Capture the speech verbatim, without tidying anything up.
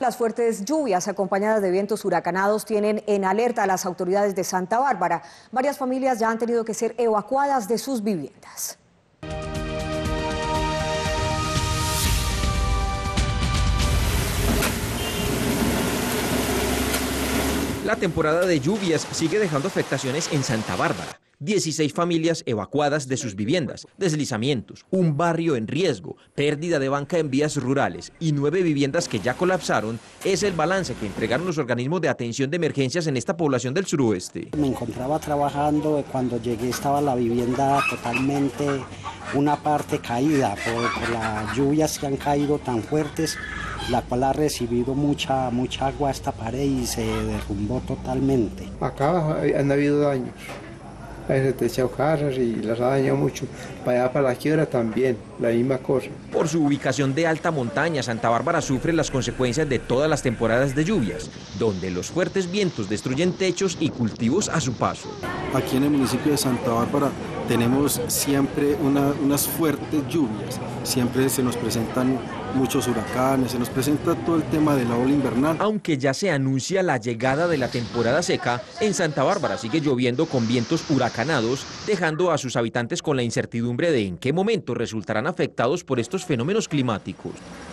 las fuertes lluvias acompañadas de vientos huracanados tienen en alerta a las autoridades de Santa Bárbara. Varias familias ya han tenido que ser evacuadas de sus viviendas. La temporada de lluvias sigue dejando afectaciones en Santa Bárbara. dieciséis familias evacuadas de sus viviendas, deslizamientos, un barrio en riesgo, pérdida de banca en vías rurales y nueve viviendas que ya colapsaron es el balance que entregaron los organismos de atención de emergencias en esta población del suroeste. Me encontraba trabajando, cuando llegué estaba la vivienda totalmente, una parte caída por, por las lluvias que han caído tan fuertes, la cual ha recibido mucha, mucha agua a esta pared y se derrumbó totalmente. Acá han habido daños. Hay retechado casas y las ha dañado mucho. Para allá, para la quiebra también, la misma cosa. Por su ubicación de alta montaña, Santa Bárbara sufre las consecuencias de todas las temporadas de lluvias, donde los fuertes vientos destruyen techos y cultivos a su paso. Aquí en el municipio de Santa Bárbara tenemos siempre una, unas fuertes lluvias, siempre se nos presentan muchos huracanes, se nos presenta todo el tema de la ola invernal. Aunque ya se anuncia la llegada de la temporada seca, en Santa Bárbara sigue lloviendo con vientos huracanados, dejando a sus habitantes con la incertidumbre de en qué momento resultarán afectados por estos fenómenos climáticos.